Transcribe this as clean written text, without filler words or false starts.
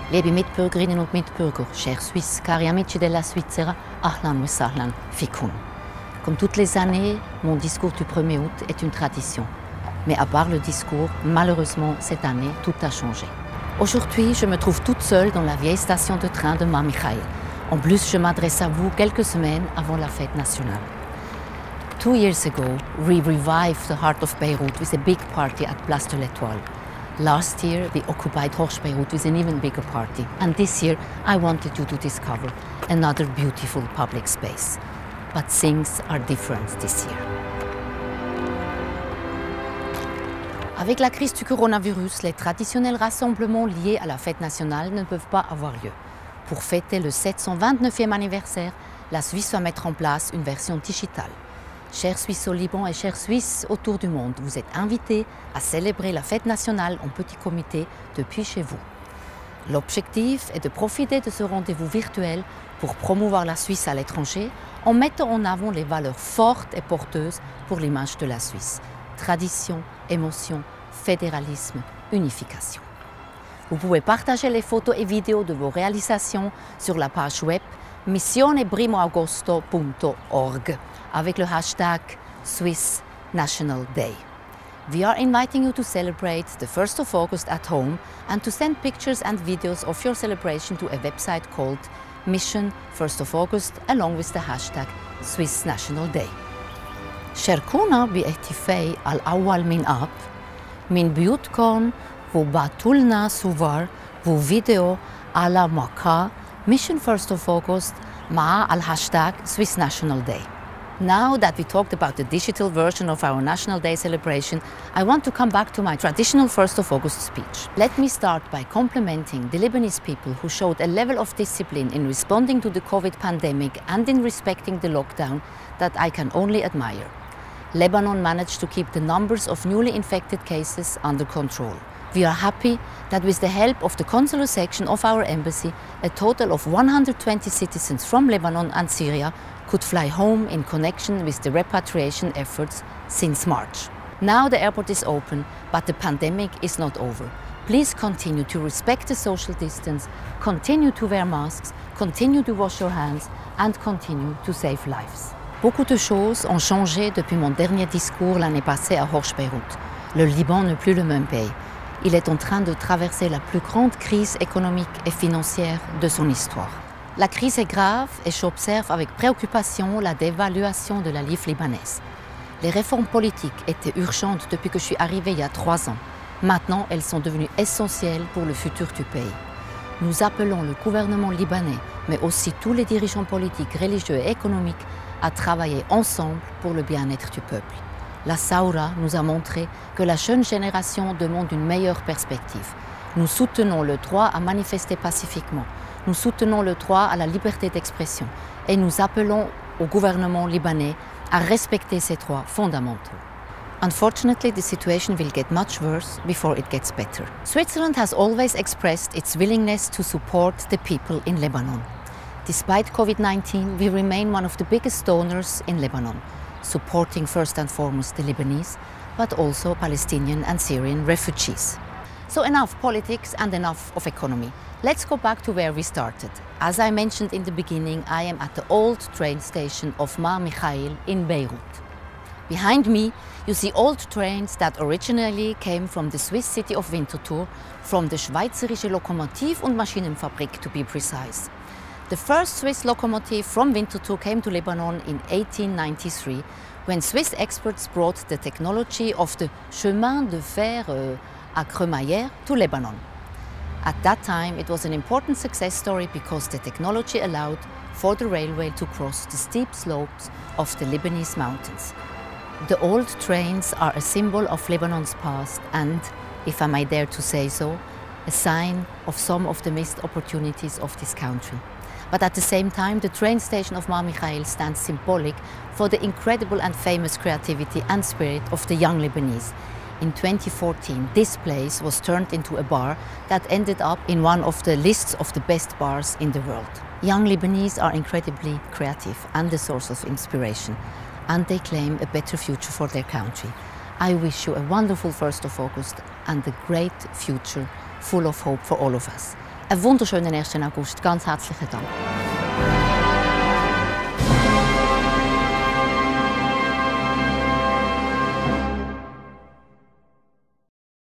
Liebe Mitbürgerinnen und Mitbürger, chers Suisses, cari amici della Svizzera, ahlan wa sahlan fikum. Comme toutes les années, mon discours du 1er août est une tradition. Mais à part le discours, malheureusement, cette année, tout a changé. Aujourd'hui, je me trouve toute seule dans la vieille station de train de Mar Michael. En plus, je m'adresse à vous quelques semaines avant la fête nationale. 2 years ago, we revived the heart of Beirut with a big party at Place de l'Étoile. Last year, we occupied Hoche Beirut with an even bigger party. And this year, I wanted you to discover another beautiful public space. But things are different this year. Avec la crise du coronavirus, les traditionnels rassemblements liés à la fête nationale ne peuvent pas avoir lieu. Pour fêter le 729e anniversaire, la Suisse va mettre en place une version digitale. Chers Suisses au Liban et chers Suisses autour du monde, vous êtes invités à célébrer la fête nationale en petit comité depuis chez vous. L'objectif est de profiter de ce rendez-vous virtuel pour promouvoir la Suisse à l'étranger en mettant en avant les valeurs fortes et porteuses pour l'image de la Suisse. Tradition, émotion, fédéralisme, unification. Vous pouvez partager les photos et vidéos de vos réalisations sur la page web missioneprimoagosto.org avec le hashtag Swiss National Day. We are inviting you to celebrate the 1st of August at home and to send pictures and videos of your celebration to a website called Mission 1st of August along with the hashtag Swiss National Day. شاركونا باحتفال الأول من آب من بيوتكم وبعتولنا صور وفيديو على موقع Mission 1st of August مع الهاشتاج Swiss National Day. Now that we talked about the digital version of our National Day celebration, I want to come back to my traditional 1st of August speech. Let me start by complimenting the Lebanese people who showed a level of discipline in responding to the COVID pandemic and in respecting the lockdown that I can only admire. Lebanon managed to keep the numbers of newly infected cases under control. We are happy that with the help of the consular section of our embassy, a total of 120 citizens from Lebanon and Syria could fly home in connection with the repatriation efforts since March. Now the airport is open, but the pandemic is not over. Please continue to respect the social distance, continue to wear masks, continue to wash your hands, and continue to save lives. Beaucoup de choses ont changé depuis mon dernier discours l'année passée à Hoche Beirut. Le Liban n'est plus le même pays. Il est en train de traverser la plus grande crise économique et financière de son histoire. La crise est grave et j'observe avec préoccupation la dévaluation de la livre libanaise. Les réformes politiques étaient urgentes depuis que je suis arrivée il y a 3 ans. Maintenant, elles sont devenues essentielles pour le futur du pays. Nous appelons le gouvernement libanais, mais aussi tous les dirigeants politiques, religieux et économiques, à travailler ensemble pour le bien-être du peuple. La Saoura nous a montré que la jeune génération demande une meilleure perspective. Nous soutenons le droit à manifester pacifiquement. Nous soutenons le droit à la liberté d'expression. Et nous appelons au gouvernement libanais à respecter ces droits fondamentaux. Unfortunately, the situation will get much worse before it gets better. Switzerland has always expressed its willingness to support the people in Lebanon. Despite COVID-19, we remain one of the biggest donors in Lebanon, supporting first and foremost the Lebanese, but also Palestinian and Syrian refugees. So enough politics and enough of economy. Let's go back to where we started. As I mentioned in the beginning, I am at the old train station of Mar Michael in Beirut. Behind me, you see old trains that originally came from the Swiss city of Winterthur, from the Schweizerische Lokomotiv- und Maschinenfabrik to be precise. The first Swiss locomotive from Winterthur came to Lebanon in 1893, when Swiss experts brought the technology of the chemin de fer à crémaillère to Lebanon. At that time, it was an important success story because the technology allowed for the railway to cross the steep slopes of the Lebanese mountains. The old trains are a symbol of Lebanon's past and, if I may dare to say so, a sign of some of the missed opportunities of this country. But at the same time, the train station of Mar Michael stands symbolic for the incredible and famous creativity and spirit of the young Lebanese. In 2014, this place was turned into a bar that ended up in one of the lists of the best bars in the world. Young Lebanese are incredibly creative and a source of inspiration, and they claim a better future for their country. I wish you a wonderful 1st of August and a great future full of hope for all of us. einen wunderschönen 1. August. Ganz herzlichen Dank.